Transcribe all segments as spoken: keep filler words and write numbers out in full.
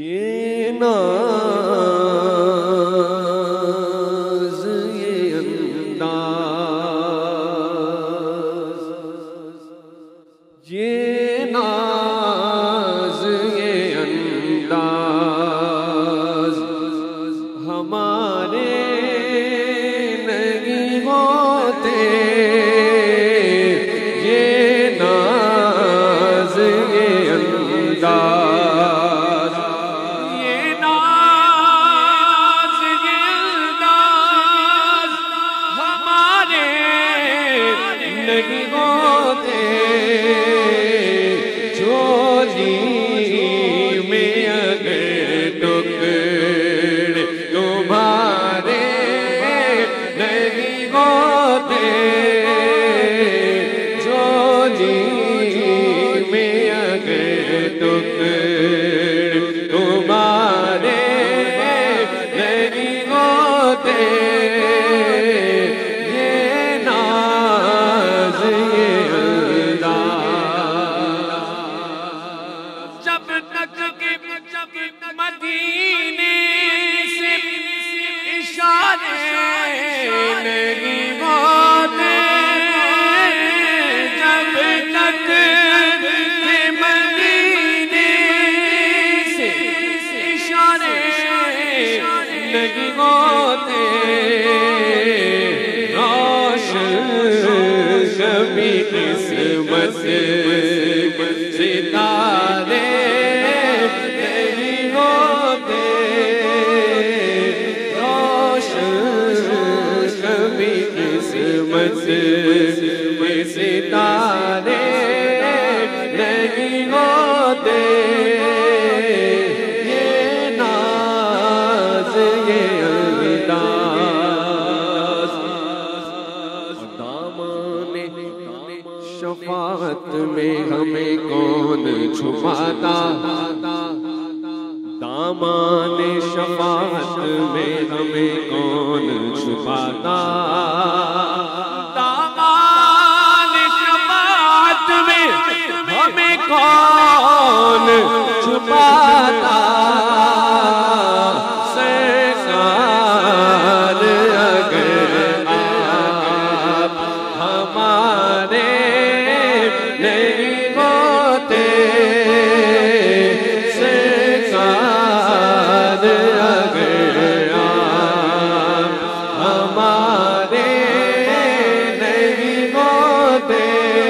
یہ ناز یہ انداز، یہ ناز یہ انداز ہمارے نہیں ہوتے، یہ ناز یہ انداز، یہ ناز یہ انداز ہمارے نہیں ہوتے، جھولی میں اگر ٹکڑے تمہارے نہیں ہوتے، جھولی میں اگر ٹکڑے تمہارے نہیں ہوتے، یہ ناز یہ انداز، جب تک کہ مدینے سے اشارے نہیں ہوتے، جب تک کہ مدینے سے اشارے نہیں ہوتے، روشن کبھی قسمت ستارے نہیں ہوتے، روشن کبھی قسمت ستارے نہیں ہوتے، یہ ناز یہ انداز، دامان شفاعت میں ہمیں کون چھپاتا، دامان شفاعت میں ہمیں کون چھپاتا، دامان شفاعت میں ہمیں کون چھپاتا، سرکار اگر آپ ہمارے نہیں ہوتے، سرکار اگر آپ ہمارے نہیں ہوتے،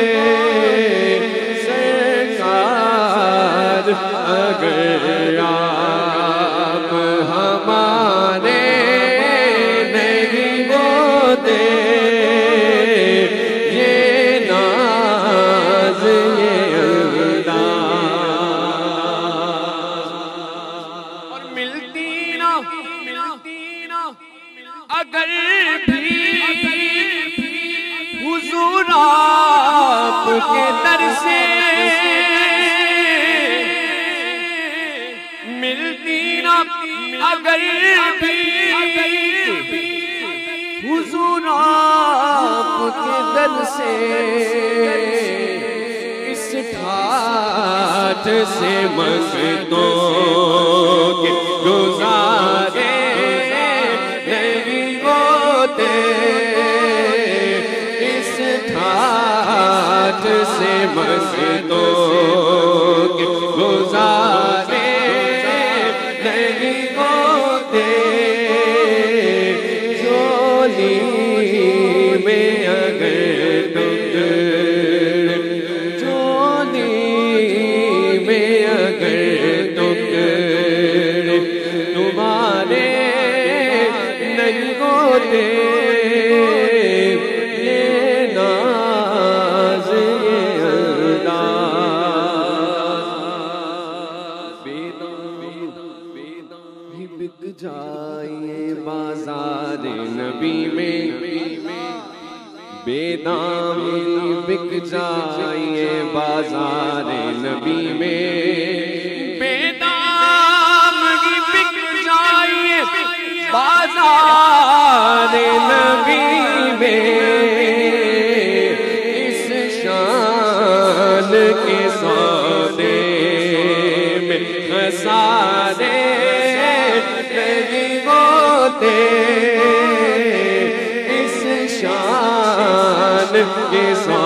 سرکار اگر آپ ہمارے نہیں ہوتے، یہ ناز یہ انداز، اور ملتی نہ اگر بھی حضور آپ کے در سے، ملتی نہ اگر بھی حضور آپ کے در سے، اس ٹھاٹھ سے مقتوں کے گزارے نہیں ہوتے، اس ٹھاٹھ سے مقتوں کے گزارے نہیں ہوتے، جھولی میں اگر ٹکڑے، جھولی میں اگر ٹکڑے تمہارے نہیں ہوتے، یہ ناز یہ انداز، ہی بک جائے بازار نبی میں، بے دامی بک جائے بازار نبی میں، بے دامی بک جائے بازار نبی میں، اس شان کے سودے میں خسارے ہمارے نہیں ہوتے اس شان کے سو